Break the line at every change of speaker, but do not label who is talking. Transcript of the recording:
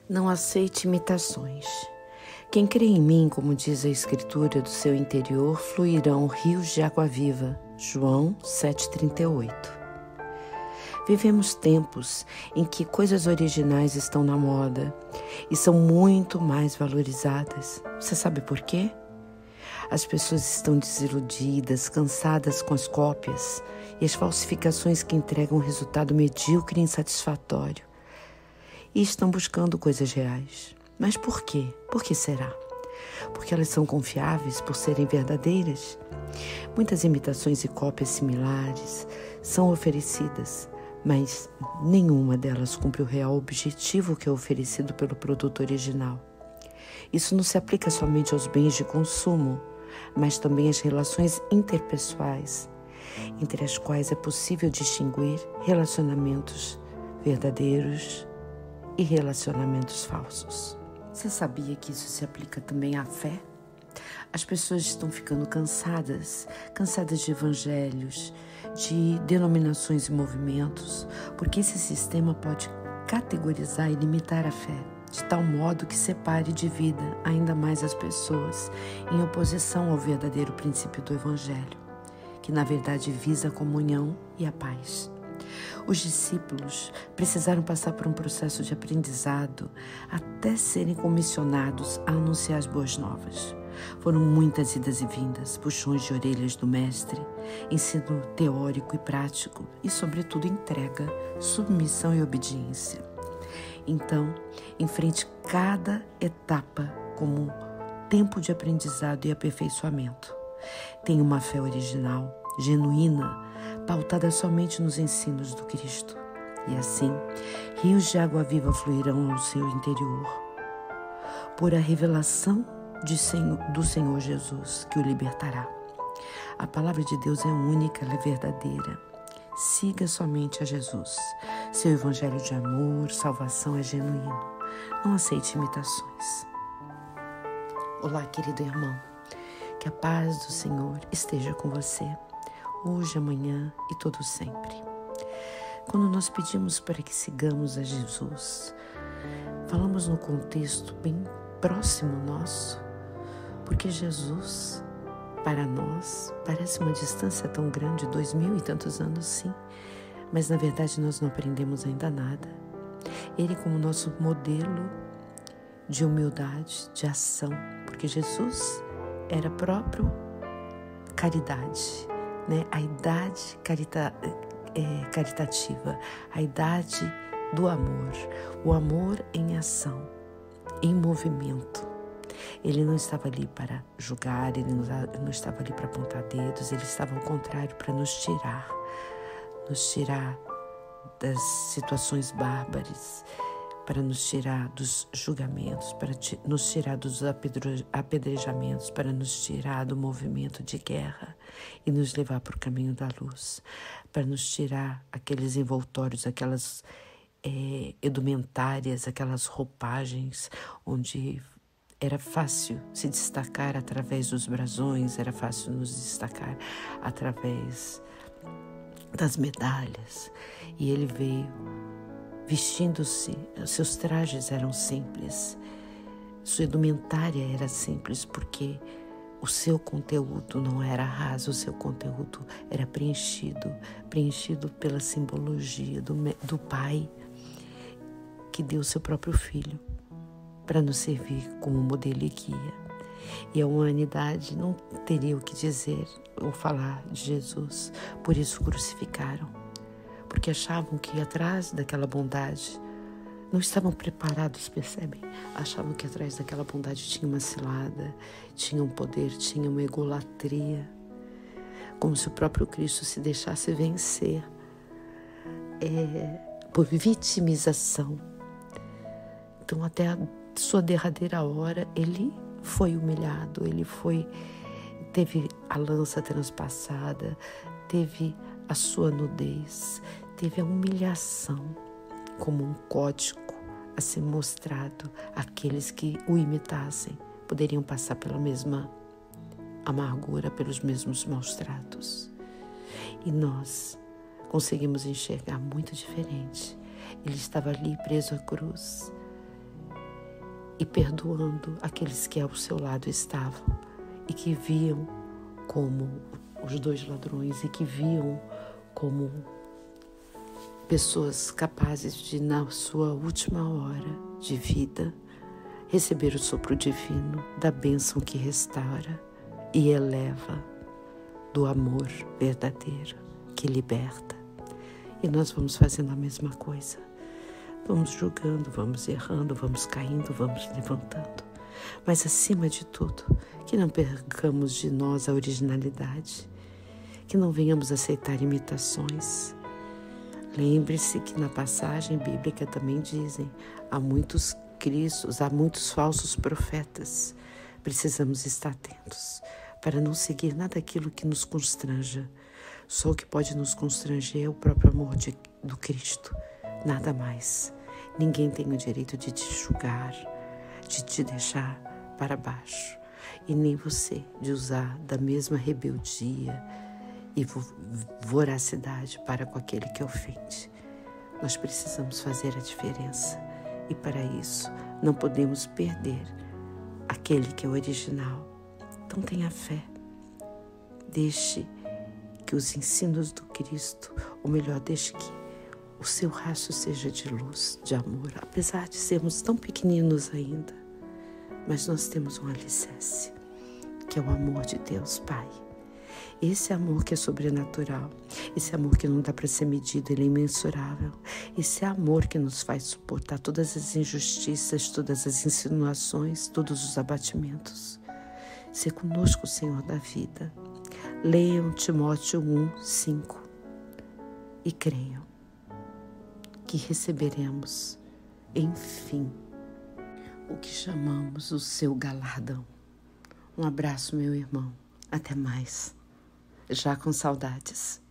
Não aceite imitações. Quem crê em mim, como diz a Escritura, do seu interior fluirão rios de água viva. João 7,38. Vivemos tempos em que coisas originais estão na moda e são muito mais valorizadas. Você sabe por quê? As pessoas estão desiludidas, cansadas com as cópias e as falsificações que entregam um resultado medíocre e insatisfatório. E estão buscando coisas reais. Mas por quê? Por que será? Porque elas são confiáveis por serem verdadeiras? Muitas imitações e cópias similares são oferecidas, mas nenhuma delas cumpre o real objetivo que é oferecido pelo produto original. Isso não se aplica somente aos bens de consumo, mas também às relações interpessoais, entre as quais é possível distinguir relacionamentos verdadeiros e relacionamentos falsos. Você sabia que isso se aplica também à fé? As pessoas estão ficando cansadas de evangelhos, de denominações e movimentos, porque esse sistema pode categorizar e limitar a fé, de tal modo que separe de vida ainda mais as pessoas, em oposição ao verdadeiro princípio do evangelho, que na verdade visa a comunhão e a paz. Os discípulos precisaram passar por um processo de aprendizado até serem comissionados a anunciar as boas novas. Foram muitas idas e vindas, puxões de orelhas do mestre, ensino teórico e prático e, sobretudo, entrega, submissão e obediência. Então, enfrente cada etapa como tempo de aprendizado e aperfeiçoamento. Tenha uma fé original, genuína, pautada somente nos ensinos do Cristo. E assim, rios de água viva fluirão ao seu interior, por a revelação do Senhor Jesus, que o libertará. A palavra de Deus é única, ela é verdadeira. Siga somente a Jesus. Seu evangelho de amor, salvação é genuíno. Não aceite imitações. Olá, querido irmão. Que a paz do Senhor esteja com você, hoje, amanhã e todo sempre. Quando nós pedimos para que sigamos a Jesus, falamos no contexto bem próximo nosso, porque Jesus, para nós, parece uma distância tão grande, 2000 e tantos anos, sim, mas na verdade nós não aprendemos ainda nada. Ele como nosso modelo de humildade, de ação, porque Jesus era próprio caridade, né? A idade caritativa, a idade do amor, o amor em ação, em movimento. Ele não estava ali para julgar, ele não estava ali para apontar dedos, ele estava ao contrário para nos tirar das situações bárbaras, para nos tirar dos julgamentos, para nos tirar dos apedrejamentos, para nos tirar do movimento de guerra e nos levar para o caminho da luz, para nos tirar aqueles envoltórios, aquelas edumentárias, aquelas roupagens onde era fácil se destacar através dos brasões, era fácil nos destacar através das medalhas. E ele veio vestindo-se, seus trajes eram simples, sua indumentária era simples, porque o seu conteúdo não era raso, o seu conteúdo era preenchido pela simbologia do Pai, que deu seu próprio Filho para nos servir como modelo e guia. E a humanidade não teria o que dizer ou falar de Jesus, por isso crucificaram, porque achavam que atrás daquela bondade, não estavam preparados, percebem? Achavam que atrás daquela bondade tinha uma cilada, tinha um poder, tinha uma egolatria, como se o próprio Cristo se deixasse vencer por vitimização. Então, até a sua derradeira hora, ele foi humilhado, teve a lança transpassada, teve a sua nudez, teve a humilhação como um código a ser mostrado àqueles que o imitassem. Poderiam passar pela mesma amargura, pelos mesmos maus tratos. E nós conseguimos enxergar muito diferente. Ele estava ali preso à cruz, e perdoando aqueles que ao seu lado estavam e que viam como os dois ladrões e que viam como pessoas capazes de, na sua última hora de vida, receber o sopro divino da bênção que restaura e eleva, do amor verdadeiro que liberta. E nós vamos fazendo a mesma coisa. Vamos julgando, vamos errando, vamos caindo, vamos levantando. Mas acima de tudo, que não percamos de nós a originalidade, que não venhamos aceitar imitações. Lembre-se que na passagem bíblica também dizem, há muitos cristos, há muitos falsos profetas. Precisamos estar atentos para não seguir nada daquilo que nos constranja. Só o que pode nos constranger é o próprio amor do Cristo, nada mais. Ninguém tem o direito de te julgar, de te deixar para baixo, e nem você de usar da mesma rebeldia e voracidade para com aquele que ofende. Nós precisamos fazer a diferença, e para isso não podemos perder aquele que é o original. Então tenha fé, deixe que os ensinos do Cristo, ou melhor, deixe que o seu rastro seja de luz, de amor, apesar de sermos tão pequeninos ainda, mas nós temos um alicerce, que é o amor de Deus Pai. Esse amor que é sobrenatural, esse amor que não dá para ser medido, ele é imensurável. Esse amor que nos faz suportar todas as injustiças, todas as insinuações, todos os abatimentos. Se conosco, Senhor da vida. Leiam Timóteo 1:5 e creiam que receberemos, enfim, o que chamamos o seu galardão. Um abraço, meu irmão. Até mais. Já com saudades.